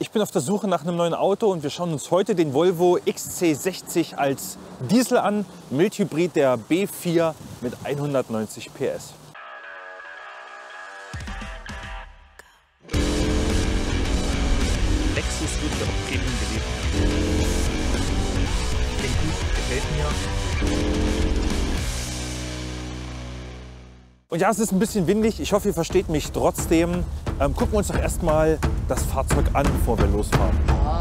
Ich bin auf der Suche nach einem neuen Auto und wir schauen uns heute den Volvo XC60 als Diesel an. Mildhybrid der B4 mit 190 PS. Lexus wird ja auch Premium gelebt. Klingt gut, gefällt mir. Und ja, es ist ein bisschen windig. Ich hoffe, ihr versteht mich trotzdem. Gucken wir uns doch erstmal das Fahrzeug an, bevor wir losfahren.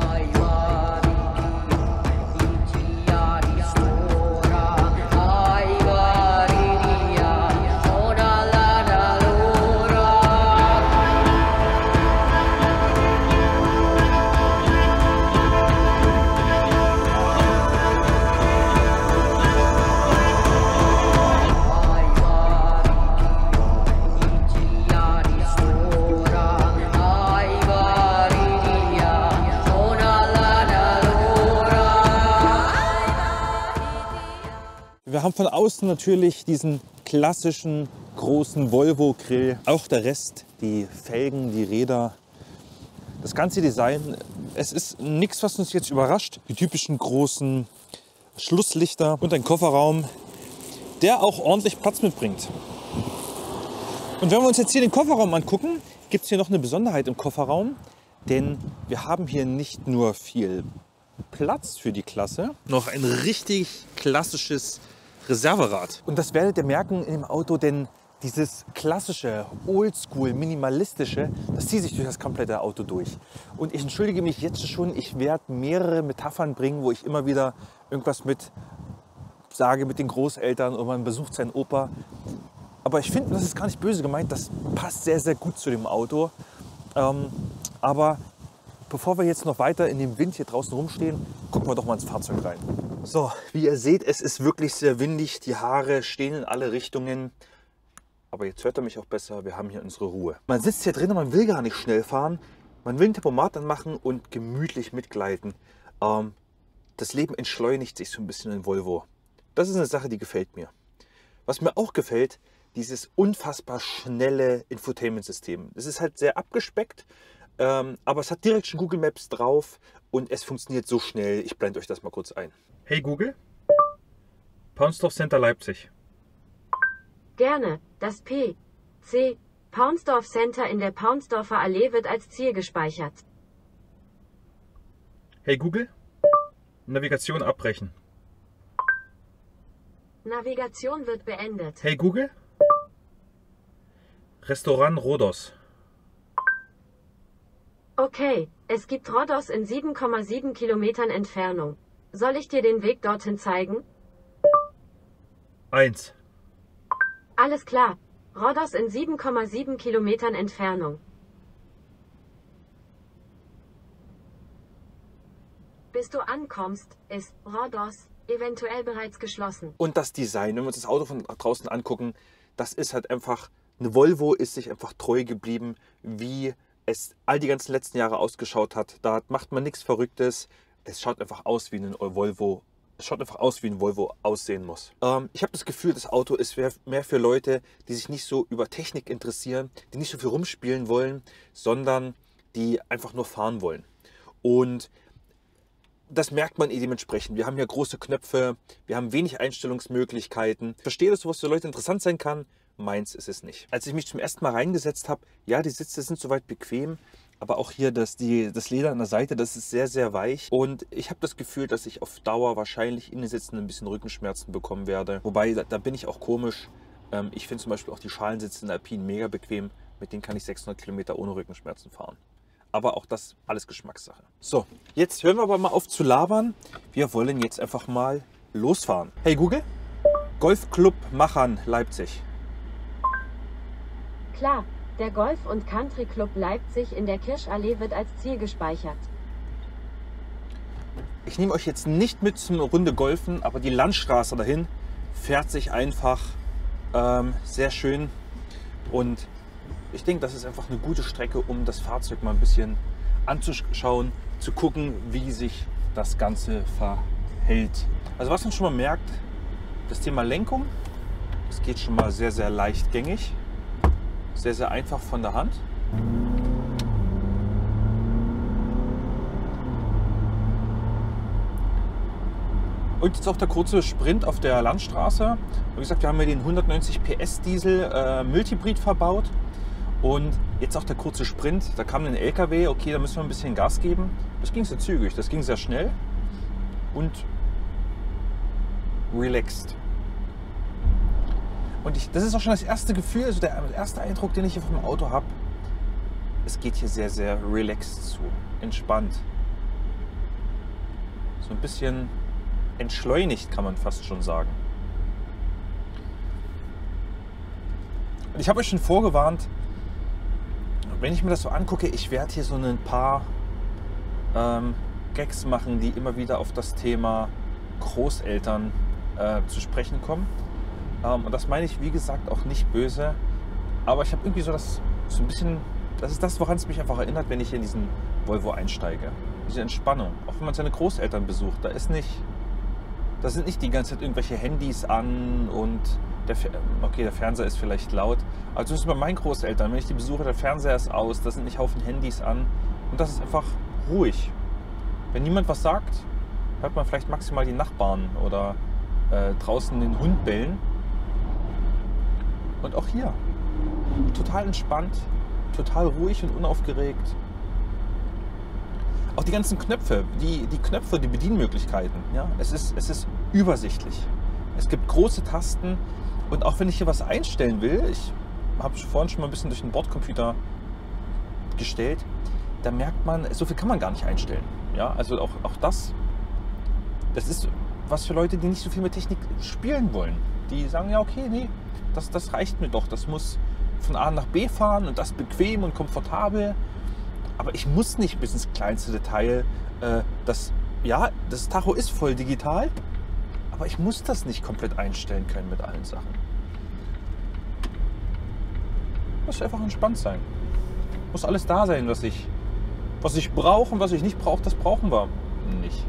Wir haben von außen natürlich diesen klassischen großen Volvo-Grill. Auch der Rest, die Felgen, die Räder, das ganze Design. Es ist nichts, was uns jetzt überrascht. Die typischen großen Schlusslichter und ein Kofferraum, der auch ordentlich Platz mitbringt. Und wenn wir uns jetzt hier den Kofferraum angucken, gibt es hier noch eine Besonderheit im Kofferraum. Denn wir haben hier nicht nur viel Platz für die Klasse, noch ein richtig klassisches Reserverad. Und das werdet ihr merken in dem Auto, denn dieses klassische, oldschool, minimalistische, das zieht sich durch das komplette Auto durch. Und ich entschuldige mich jetzt schon, ich werde mehrere Metaphern bringen, wo ich immer wieder irgendwas mit sage mit den Großeltern oder man besucht seinen Opa. Aber ich finde, das ist gar nicht böse gemeint, das passt sehr, sehr gut zu dem Auto. Aber bevor wir jetzt noch weiter in dem Wind hier draußen rumstehen, gucken wir doch mal ins Fahrzeug rein. So, wie ihr seht, es ist wirklich sehr windig. Die Haare stehen in alle Richtungen. Aber jetzt hört ihr mich auch besser. Wir haben hier unsere Ruhe. Man sitzt hier drin und man will gar nicht schnell fahren. Man will ein Tempomat anmachen und gemütlich mitgleiten. Das Leben entschleunigt sich so ein bisschen in Volvo. Das ist eine Sache, die gefällt mir. Was mir auch gefällt, dieses unfassbar schnelle Infotainment-System. Es ist halt sehr abgespeckt. Aber es hat direkt schon Google Maps drauf und es funktioniert so schnell. Ich blende euch das mal kurz ein. Hey Google, Paunsdorf Center Leipzig. Gerne. Das P.C. Paunsdorf Center in der Paunsdorfer Allee wird als Ziel gespeichert. Hey Google, Navigation abbrechen. Navigation wird beendet. Hey Google, Restaurant Rhodos. Okay, es gibt Rhodos in 7,7 Kilometern Entfernung. Soll ich dir den Weg dorthin zeigen? 1. Alles klar. Rhodos in 7,7 Kilometern Entfernung. Bis du ankommst, ist Rhodos eventuell bereits geschlossen. Und das Design, wenn wir uns das Auto von draußen angucken, das ist halt einfach, eine Volvo ist sich einfach treu geblieben, wie es all die ganzen letzten Jahre ausgeschaut hat. Da macht man nichts Verrücktes. Es schaut einfach aus, wie ein Volvo. Es schaut einfach aus, wie ein Volvo aussehen muss. Ich habe das Gefühl, das Auto ist mehr für Leute, die sich nicht so über Technik interessieren, die nicht so viel rumspielen wollen, sondern die einfach nur fahren wollen. Und das merkt man dementsprechend. Wir haben hier große Knöpfe, wir haben wenig Einstellungsmöglichkeiten. Ich verstehe, dass sowas für Leute interessant sein kann. Meins ist es nicht. Als ich mich zum ersten Mal reingesetzt habe, ja, die Sitze sind soweit bequem, aber auch hier das Leder an der Seite, das ist sehr, sehr weich. Und ich habe das Gefühl, dass ich auf Dauer wahrscheinlich in den Sitzen ein bisschen Rückenschmerzen bekommen werde. Wobei, da bin ich auch komisch. Ich finde zum Beispiel auch die Schalensitze in der Alpine mega bequem. Mit denen kann ich 600 Kilometer ohne Rückenschmerzen fahren. Aber auch das alles Geschmackssache. So, jetzt hören wir aber mal auf zu labern. Wir wollen jetzt einfach mal losfahren. Hey Google, Golfclub Machern Leipzig. Klar, der Golf- und Country Club Leipzig in der Kirschallee wird als Ziel gespeichert. Ich nehme euch jetzt nicht mit zum Runde Golfen, aber die Landstraße dahin fährt sich einfach sehr schön. Und ich denke, das ist einfach eine gute Strecke, um das Fahrzeug mal ein bisschen anzuschauen, zu gucken, wie sich das Ganze verhält. Also was man schon mal merkt, das Thema Lenkung, das geht schon mal sehr, sehr leichtgängig. Sehr, sehr einfach von der Hand. Und jetzt auch der kurze Sprint auf der Landstraße. Wie gesagt, wir haben hier den 190 PS Diesel Multibrid verbaut. Und jetzt auch der kurze Sprint. Da kam ein LKW, okay, da müssen wir ein bisschen Gas geben. Das ging sehr zügig, das ging sehr schnell und relaxed. Und das ist auch schon das erste Gefühl, also der erste Eindruck, den ich hier vom Auto habe. Es geht hier sehr, sehr relaxed zu, entspannt. So ein bisschen entschleunigt, kann man fast schon sagen. Und ich habe euch schon vorgewarnt, wenn ich mir das so angucke, ich werde hier so ein paar Gags machen, die immer wieder auf das Thema Großeltern zu sprechen kommen. Und das meine ich, wie gesagt, auch nicht böse. Aber ich habe irgendwie so ein bisschen, das ist das, woran es mich einfach erinnert, wenn ich in diesen Volvo einsteige. Diese Entspannung. Auch wenn man seine Großeltern besucht, da sind nicht die ganze Zeit irgendwelche Handys an und der Fernseher ist vielleicht laut. Also zumindest bei meinen Großeltern, wenn ich die besuche, der Fernseher ist aus, da sind nicht Haufen Handys an und das ist einfach ruhig. Wenn niemand was sagt, hört man vielleicht maximal die Nachbarn oder draußen den Hund bellen. Und auch hier, total entspannt, total ruhig und unaufgeregt. Auch die ganzen Knöpfe, die Knöpfe, die Bedienmöglichkeiten, ja, es ist übersichtlich. Es gibt große Tasten und auch wenn ich hier was einstellen will, ich habe vorhin schon mal ein bisschen durch den Bordcomputer gestellt, da merkt man, so viel kann man gar nicht einstellen. Ja, also auch das ist was für Leute, die nicht so viel mit Technik spielen wollen. Die sagen, ja okay, nee, das reicht mir doch, das muss von A nach B fahren und das bequem und komfortabel. Aber ich muss nicht bis ins kleinste Detail, das Tacho ist voll digital, aber ich muss das nicht komplett einstellen können mit allen Sachen. Muss einfach entspannt sein. Muss alles da sein, was ich brauche und was ich nicht brauche, das brauchen wir nicht.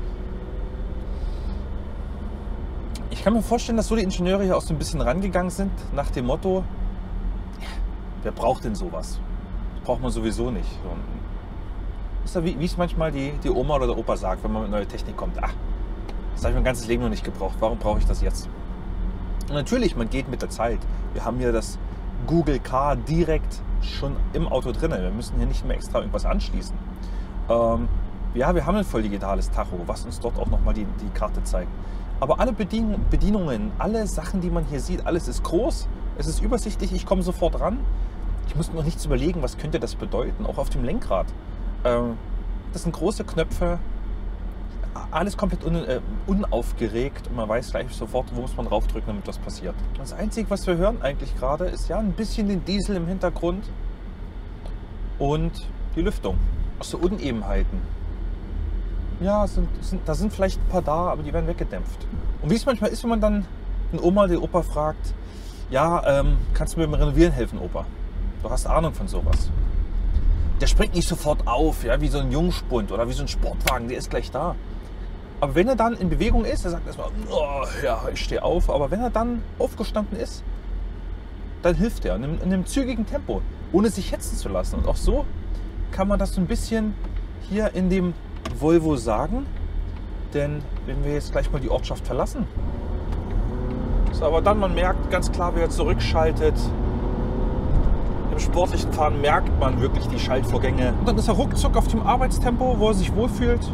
Ich kann mir vorstellen, dass so die Ingenieure hier auch so ein bisschen rangegangen sind, nach dem Motto, wer braucht denn sowas? Das braucht man sowieso nicht. Das ist ja wie es manchmal die Oma oder der Opa sagt, wenn man mit neuer Technik kommt. Ach, das habe ich mein ganzes Leben noch nicht gebraucht. Warum brauche ich das jetzt? Und natürlich, man geht mit der Zeit. Wir haben hier das Google Car direkt schon im Auto drin. Wir müssen hier nicht mehr extra irgendwas anschließen. Ja, wir haben ein voll digitales Tacho, was uns dort auch nochmal die Karte zeigt. Aber alle Bedienungen, alle Sachen, die man hier sieht, alles ist groß, es ist übersichtlich, ich komme sofort ran. Ich muss mir noch nichts überlegen, was könnte das bedeuten, auch auf dem Lenkrad. Das sind große Knöpfe, alles komplett unaufgeregt und man weiß gleich sofort, wo muss man draufdrücken, damit was passiert. Das Einzige, was wir hören eigentlich gerade, ist ja ein bisschen den Diesel im Hintergrund und die Lüftung. Auch so Unebenheiten. Ja, da sind vielleicht ein paar da, aber die werden weggedämpft. Und wie es manchmal ist, wenn man dann den Oma oder den Opa fragt, ja, kannst du mir beim Renovieren helfen, Opa? Du hast Ahnung von sowas. Der springt nicht sofort auf, ja, wie so ein Jungspund oder wie so ein Sportwagen, der ist gleich da. Aber wenn er dann in Bewegung ist, er sagt erstmal, oh, ja, ich stehe auf. Aber wenn er dann aufgestanden ist, dann hilft er in einem zügigen Tempo, ohne sich hetzen zu lassen. Und auch so kann man das so ein bisschen hier in dem Volvo sagen, denn wenn wir jetzt gleich mal die Ortschaft verlassen, so, aber dann man merkt ganz klar, wie er zurückschaltet. Im sportlichen Fahren merkt man wirklich die Schaltvorgänge. Und dann ist er ruckzuck auf dem Arbeitstempo, wo er sich wohlfühlt.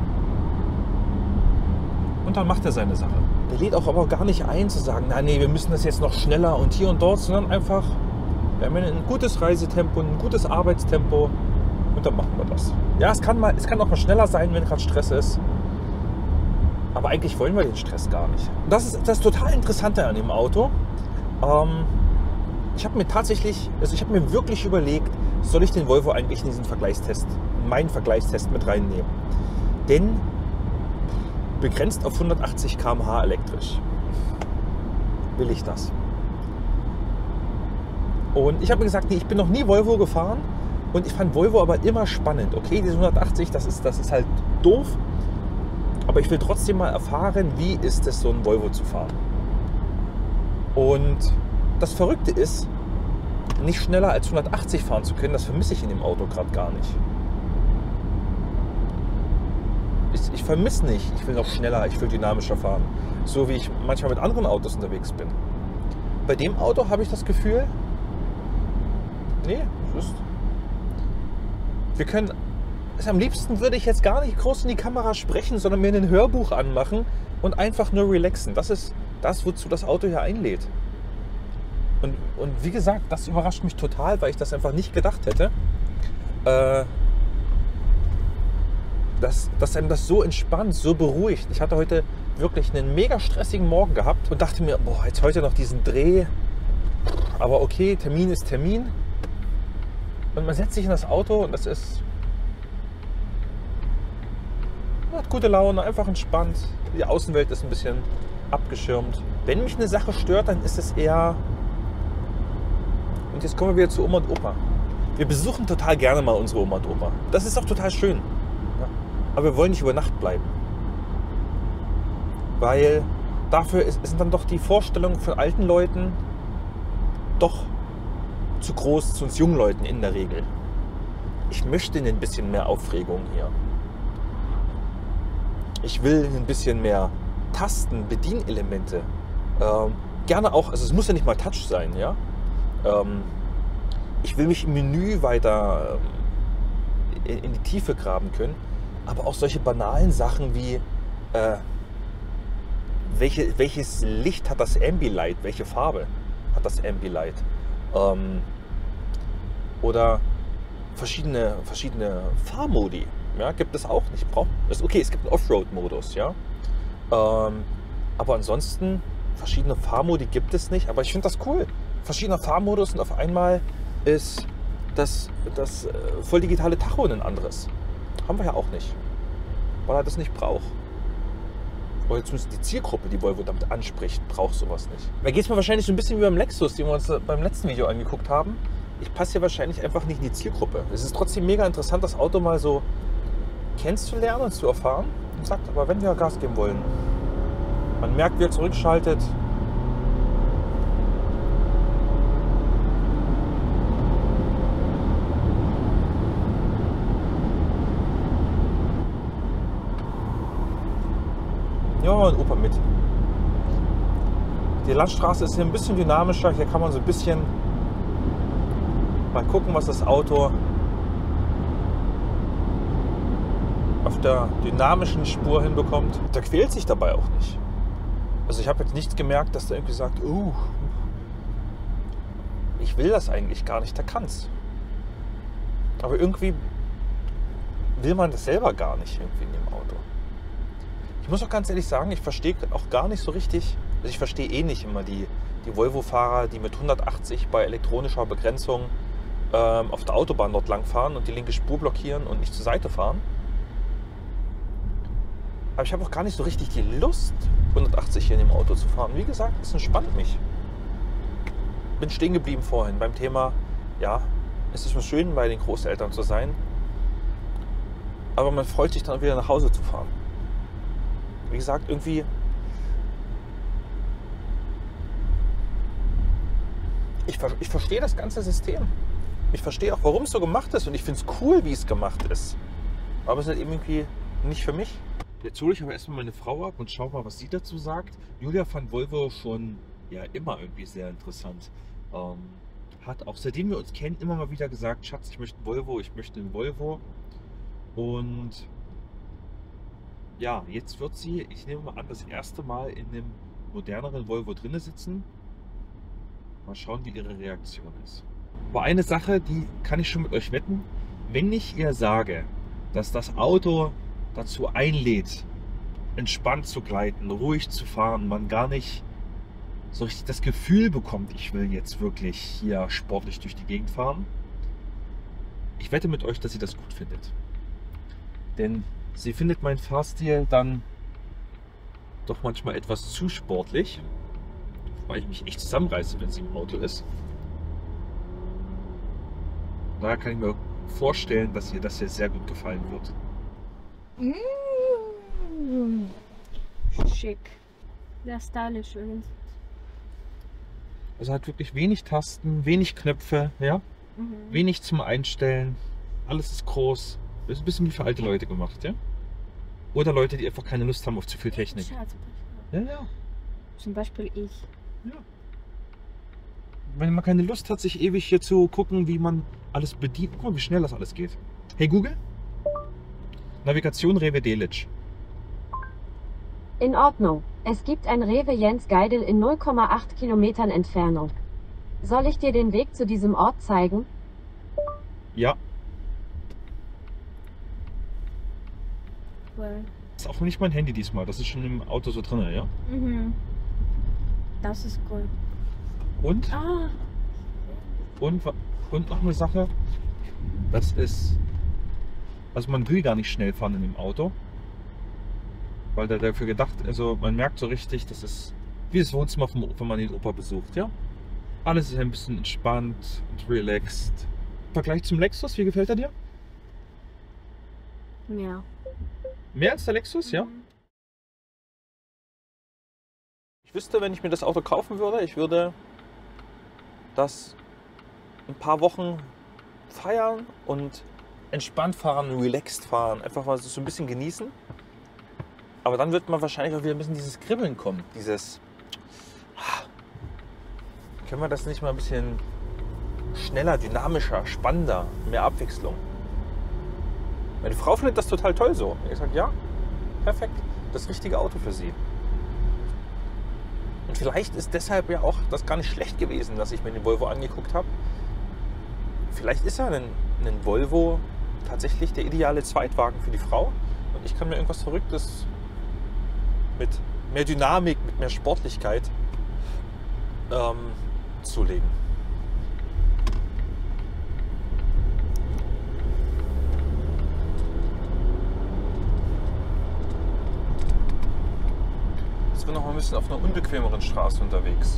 Und dann macht er seine Sache. Der lädt auch aber gar nicht ein zu sagen, nein, nee, wir müssen das jetzt noch schneller und hier und dort, sondern einfach, wir haben ein gutes Reisetempo, ein gutes Arbeitstempo. Und dann machen wir das. Ja, es kann auch mal schneller sein, wenn gerade Stress ist. Aber eigentlich wollen wir den Stress gar nicht. Und das ist das total Interessante an dem Auto. Ich habe mir wirklich überlegt, soll ich den Volvo eigentlich in diesen Vergleichstest, in meinen Vergleichstest mit reinnehmen. Denn begrenzt auf 180 km/h elektrisch. Will ich das? Und ich habe mir gesagt, nee, ich bin noch nie Volvo gefahren. Und ich fand Volvo aber immer spannend. Okay, diese 180, das ist halt doof. Aber ich will trotzdem mal erfahren, wie ist es, so ein Volvo zu fahren. Und das Verrückte ist, nicht schneller als 180 fahren zu können, das vermisse ich in dem Auto gerade gar nicht. ich vermisse nicht, ich will noch schneller, ich will dynamischer fahren. So wie ich manchmal mit anderen Autos unterwegs bin. Bei dem Auto habe ich das Gefühl, nee, wir können, am liebsten würde ich jetzt gar nicht groß in die Kamera sprechen, sondern mir ein Hörbuch anmachen und einfach nur relaxen. Das ist das, wozu das Auto hier einlädt. Und wie gesagt, das überrascht mich total, weil ich das einfach nicht gedacht hätte. Dass einem das so entspannt, so beruhigt. Ich hatte heute wirklich einen mega stressigen Morgen gehabt und dachte mir, boah, jetzt heute noch diesen Dreh. Aber okay, Termin ist Termin. Und man setzt sich in das Auto und das ist... Man hat gute Laune, einfach entspannt. Die Außenwelt ist ein bisschen abgeschirmt. Wenn mich eine Sache stört, dann ist es eher... Und jetzt kommen wir wieder zu Oma und Opa. Wir besuchen total gerne mal unsere Oma und Opa. Das ist auch total schön. Ja. Aber wir wollen nicht über Nacht bleiben. Weil dafür sind dann doch die Vorstellungen von alten Leuten doch zu groß zu uns jungen Leuten in der Regel. Ich möchte ein bisschen mehr Aufregung hier. Ich will ein bisschen mehr Tasten, Bedienelemente. Gerne auch, also es muss ja nicht mal Touch sein, ja. Ich will mich im Menü weiter in die Tiefe graben können, aber auch solche banalen Sachen wie welches Licht hat das Ambilight, welche Farbe hat das Ambilight, oder verschiedene Fahrmodi, ja, gibt es auch nicht. Okay, es gibt einen Offroad-Modus, ja, aber ansonsten verschiedene Fahrmodi gibt es nicht, aber ich finde das cool. Verschiedener Fahrmodus und auf einmal ist das voll digitale Tacho ein anderes. Haben wir ja auch nicht, weil er das nicht braucht. Oder zumindest die Zielgruppe, die Volvo damit anspricht, braucht sowas nicht. Da geht es mir wahrscheinlich so ein bisschen wie beim Lexus, den wir uns beim letzten Video angeguckt haben. Ich passe hier wahrscheinlich einfach nicht in die Zielgruppe. Es ist trotzdem mega interessant, das Auto mal so kennenzulernen und zu erfahren. Und sagt, aber wenn wir Gas geben wollen, man merkt, wie er zurückschaltet. Ja, und Opa mit. Die Landstraße ist hier ein bisschen dynamischer. Hier kann man so ein bisschen mal gucken, was das Auto auf der dynamischen Spur hinbekommt. Der quält sich dabei auch nicht. Also ich habe jetzt nichts gemerkt, dass der irgendwie sagt, ich will das eigentlich gar nicht, der kann's. Aber irgendwie will man das selber gar nicht irgendwie in dem Auto. Ich muss auch ganz ehrlich sagen, ich verstehe auch gar nicht so richtig, also ich verstehe eh nicht immer die Volvo-Fahrer, die mit 180 bei elektronischer Begrenzung auf der Autobahn dort lang fahren und die linke Spur blockieren und nicht zur Seite fahren. Aber ich habe auch gar nicht so richtig die Lust, 180 hier in dem Auto zu fahren. Wie gesagt, es entspannt mich. Bin stehen geblieben vorhin beim Thema, ja, es ist mal schön, bei den Großeltern zu sein, aber man freut sich dann wieder nach Hause zu fahren. Wie gesagt, irgendwie ich verstehe das ganze System. Ich verstehe auch, warum es so gemacht ist und ich finde es cool, wie es gemacht ist. Aber es ist halt eben irgendwie nicht für mich. Jetzt hole ich aber erstmal meine Frau ab und schau mal, was sie dazu sagt. Julia fand Volvo schon ja immer irgendwie sehr interessant. Hat auch seitdem wir uns kennen immer mal wieder gesagt, Schatz, ich möchte einen Volvo. Und ja, jetzt wird sie, ich nehme mal an, das erste Mal in einem moderneren Volvo drinne sitzen. Mal schauen, wie ihre Reaktion ist. Aber eine Sache, die kann ich schon mit euch wetten. Wenn ich ihr sage, dass das Auto dazu einlädt, entspannt zu gleiten, ruhig zu fahren, man gar nicht so richtig das Gefühl bekommt, ich will jetzt wirklich hier sportlich durch die Gegend fahren. Ich wette mit euch, dass sie das gut findet. Denn sie findet meinen Fahrstil dann doch manchmal etwas zu sportlich, weil ich mich echt zusammenreiße, wenn sie im Auto ist. Daher kann ich mir vorstellen, dass ihr das hier sehr gut gefallen wird. Schick. Sehr stylisch übrigens. Also hat wirklich wenig Tasten, wenig Knöpfe, ja? Wenig zum Einstellen. Alles ist groß. Das ist ein bisschen wie für alte Leute gemacht, ja? Oder Leute, die einfach keine Lust haben auf zu viel Technik. Scherz. Ja, ja. Zum Beispiel ich. Ja. Wenn man keine Lust hat, sich ewig hier zu gucken, wie man alles bedient. Guck mal, wie schnell das alles geht. Hey Google, Navigation Rewe Delitzsch. In Ordnung. Es gibt ein Rewe Jens Geidel in 0,8 Kilometern Entfernung. Soll ich dir den Weg zu diesem Ort zeigen? Ja, Well. ist auch nicht mein Handy diesmal. Das ist schon im Auto so drin, ja. Mhm. Das ist cool. Und? Ah, Und noch eine Sache. Das ist. Also man will gar nicht schnell fahren in dem Auto. Weil der dafür gedacht, also man merkt so richtig, das ist wie das Wohnzimmer, wenn man den Opa besucht, ja. Alles ist ein bisschen entspannt und relaxed. Im Vergleich zum Lexus, wie gefällt er dir? ja. Mehr als der Lexus, ja? Ich wüsste, wenn ich mir das Auto kaufen würde, ich würde das ein paar Wochen feiern und entspannt fahren, relaxed fahren, einfach mal so ein bisschen genießen. Aber dann wird man wahrscheinlich auch wieder ein bisschen dieses Kribbeln kommen, dieses können wir das nicht mal ein bisschen schneller, dynamischer, spannender, mehr Abwechslung? Meine Frau findet das total toll so. Ich sage, ja, perfekt, das richtige Auto für sie. Und vielleicht ist deshalb ja auch das gar nicht schlecht gewesen, dass ich mir den Volvo angeguckt habe. Vielleicht ist ja ein Volvo tatsächlich der ideale Zweitwagen für die Frau. Und ich kann mir irgendwas Verrücktes mit mehr Dynamik, mit mehr Sportlichkeit zulegen. Jetzt bin ich noch mal ein bisschen auf einer unbequemeren Straße unterwegs.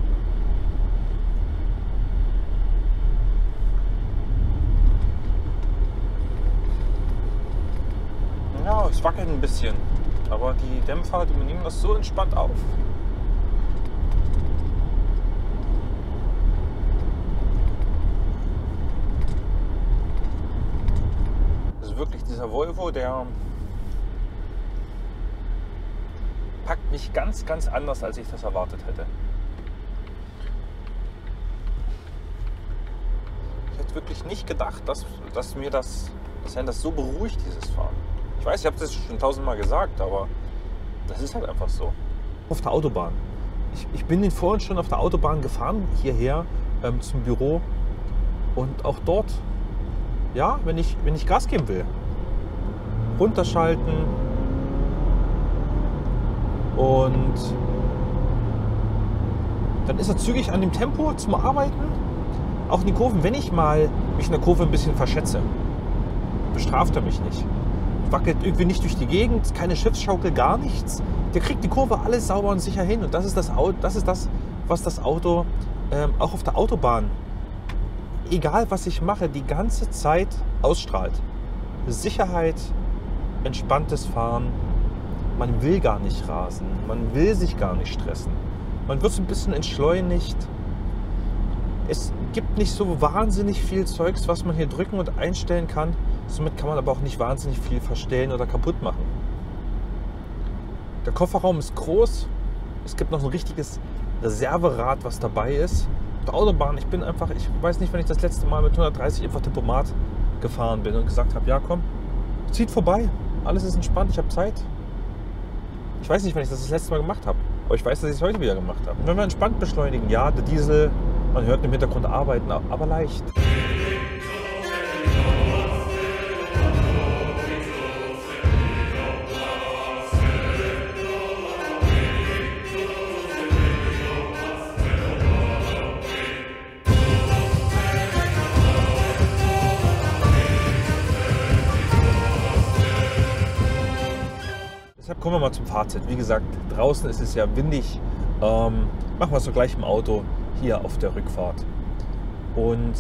Ja, es wackelt ein bisschen, aber die Dämpfer, die nehmen das so entspannt auf. Das ist wirklich dieser Volvo, der packt mich ganz, ganz anders, als ich das erwartet hätte. Ich hätte wirklich nicht gedacht, dass einen das so beruhigt, dieses Fahren. Ich weiß, ich habe das schon 1000-mal gesagt, aber das ist halt einfach so. Auf der Autobahn. Ich bin den vorhin schon auf der Autobahn gefahren, hierher zum Büro. Und auch dort, ja, wenn ich Gas geben will, runterschalten. Und dann ist er zügig an dem Tempo zum Arbeiten. Auch in die Kurven, wenn ich mal mich in der Kurve ein bisschen verschätze, bestraft er mich nicht. Wackelt irgendwie nicht durch die Gegend, keine Schiffsschaukel, gar nichts. Der kriegt die Kurve alles sauber und sicher hin. Und das ist das, was das Auto auch auf der Autobahn, egal was ich mache, die ganze Zeit ausstrahlt. Sicherheit, entspanntes Fahren. Man will gar nicht rasen, man will sich gar nicht stressen. Man wird so ein bisschen entschleunigt. Es gibt nicht so wahnsinnig viel Zeugs, was man hier drücken und einstellen kann. Somit kann man aber auch nicht wahnsinnig viel verstellen oder kaputt machen. Der Kofferraum ist groß. Es gibt noch so ein richtiges Reserverad, was dabei ist. Auf der Autobahn, ich weiß nicht, wenn ich das letzte Mal mit 130 einfach Tempomat gefahren bin und gesagt habe, ja komm, zieht vorbei, alles ist entspannt, ich habe Zeit. Ich weiß nicht, wenn ich das letzte Mal gemacht habe, aber ich weiß, dass ich es heute wieder gemacht habe. Und wenn wir entspannt beschleunigen, ja, der Diesel, man hört im Hintergrund arbeiten, aber leicht. Deshalb kommen wir mal zum Fazit. Wie gesagt, draußen ist es ja windig. Machen wir es so gleich im Auto hier auf der Rückfahrt. Und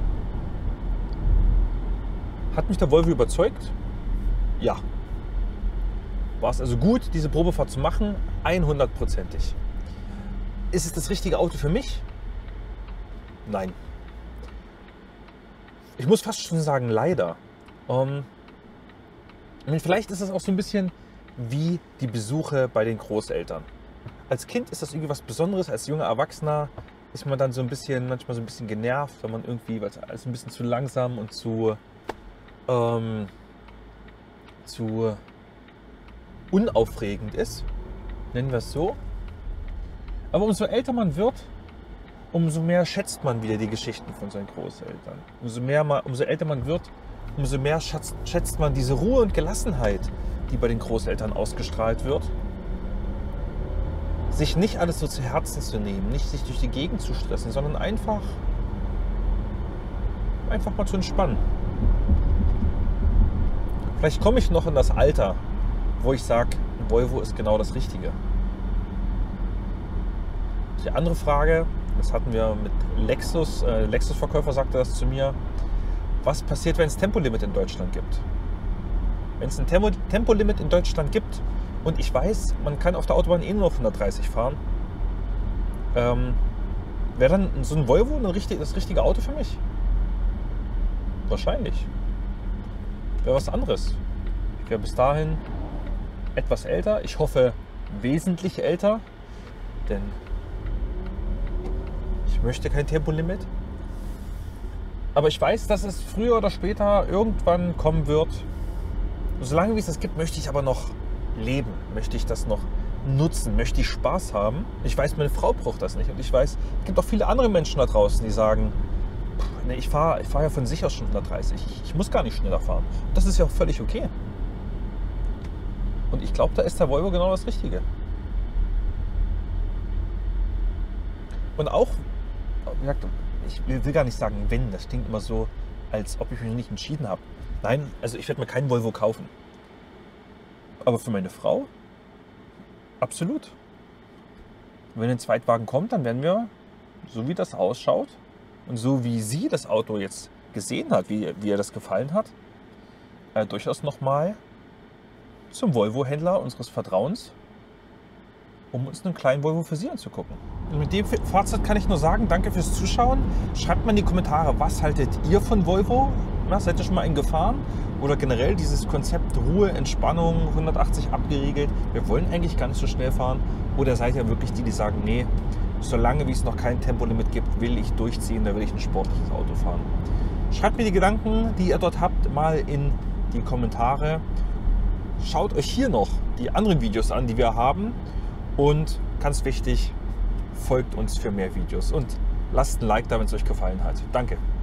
hat mich der Volvo überzeugt? Ja. War es also gut, diese Probefahrt zu machen? 100%ig. Ist es das richtige Auto für mich? Nein. Ich muss fast schon sagen, leider. Und vielleicht ist es auch so ein bisschen wie die Besuche bei den Großeltern. Als Kind ist das irgendwie was Besonderes, als junger Erwachsener ist man dann so ein bisschen, manchmal so ein bisschen genervt, wenn man irgendwie, weil es alles ein bisschen zu langsam und zu unaufregend ist, nennen wir es so. Aber umso älter man wird, umso mehr schätzt man wieder die Geschichten von seinen Großeltern. Umso älter man wird, umso mehr schätzt man diese Ruhe und Gelassenheit, die bei den Großeltern ausgestrahlt wird. Sich nicht alles so zu Herzen zu nehmen, nicht sich durch die Gegend zu stressen, sondern einfach mal zu entspannen. Vielleicht komme ich noch in das Alter, wo ich sage, ein Volvo ist genau das Richtige. Die andere Frage, das hatten wir mit Lexus, Lexus-Verkäufer sagte das zu mir, was passiert, wenn es Tempolimit in Deutschland gibt? Wenn es ein Tempolimit in Deutschland gibt und ich weiß, man kann auf der Autobahn nur noch 130 fahren, wäre dann so ein Volvo das richtige Auto für mich? Wahrscheinlich. Wäre was anderes. Ich wäre bis dahin etwas älter. Ich hoffe, wesentlich älter. Denn ich möchte kein Tempolimit. Aber ich weiß, dass es früher oder später irgendwann kommen wird. Solange wie es das gibt, möchte ich aber noch leben. Möchte ich das noch nutzen. Möchte ich Spaß haben. Ich weiß, meine Frau braucht das nicht. Und ich weiß, es gibt auch viele andere Menschen da draußen, die sagen, nee, ich fahr ja von sich aus schon 130. Ich muss gar nicht schneller fahren. Das ist ja auch völlig okay. Und ich glaube, da ist der Volvo genau das Richtige. Und auch, ich will gar nicht sagen, wenn. Das klingt immer so, als ob ich mich noch nicht entschieden habe. Nein, also ich werde mir keinen Volvo kaufen. Aber für meine Frau, absolut. Wenn ein Zweitwagen kommt, dann werden wir, so wie das ausschaut, und so wie sie das Auto jetzt gesehen hat, wie ihr das gefallen hat, durchaus nochmal zum Volvo-Händler unseres Vertrauens, um uns einen kleinen Volvo für sie anzugucken. Und mit dem Fazit kann ich nur sagen, danke fürs Zuschauen. Schreibt mal in die Kommentare, was haltet ihr von Volvo? Na, seid ihr schon mal einen gefahren? Oder generell dieses Konzept Ruhe, Entspannung, 180 abgeriegelt. Wir wollen eigentlich gar nicht so schnell fahren. Oder seid ihr wirklich die, die sagen, nee, solange wie es noch kein Tempolimit gibt, will ich durchziehen, da will ich ein sportliches Auto fahren. Schreibt mir die Gedanken, die ihr dort habt, mal in die Kommentare. Schaut euch hier noch die anderen Videos an, die wir haben. Und ganz wichtig, folgt uns für mehr Videos. Und lasst ein Like da, wenn es euch gefallen hat. Danke.